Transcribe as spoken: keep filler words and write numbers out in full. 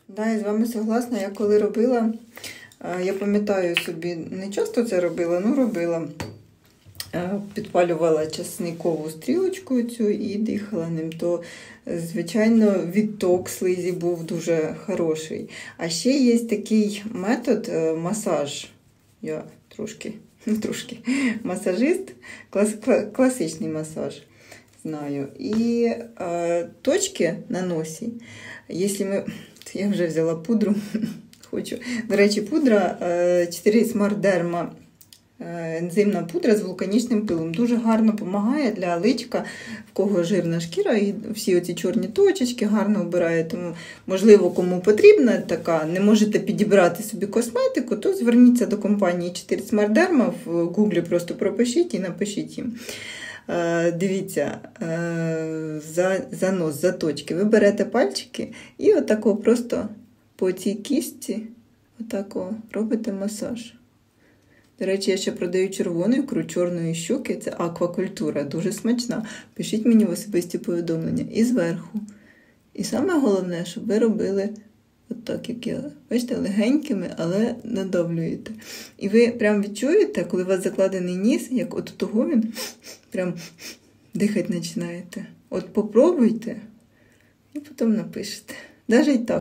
Да, я з вами согласна. Я коли робила, я пам'ятаю собі, не часто це робила, ну робила. Підпалювала часникову стрілочку цю і дихала ним, то, звичайно, відток слизі був дуже хороший. А ще є такий метод масаж. Я трошки, ну трошки, масажист, клас, класичний масаж знаю. І е, точки на носі, якщо ми, я вже взяла пудру, хочу, до речі, пудра чотири Smart Derma, ензимна пудра з вулканічним пилом. Дуже гарно допомагає для личка, в кого жирна шкіра, і всі оці чорні точечки гарно вбирає. Тому, можливо, кому потрібна така, не можете підібрати собі косметику, то зверніться до компанії чотири Smart Derma, в гуглі просто пропишіть і напишіть їм. Дивіться, за, за нос, за точки. Ви берете пальчики і отако просто по цій кістці отако робите масаж. До речі, я ще продаю червону ікру, чорної щуки, це аквакультура, дуже смачна. Пишіть мені в особисті повідомлення. І зверху. І саме головне, щоб ви робили отак, як я. Бачите, легенькими, але надавлюєте. І ви прям відчуєте, коли у вас закладений ніс, як от того він прям дихати починаєте. От попробуйте і потім напишете. Навіть і так.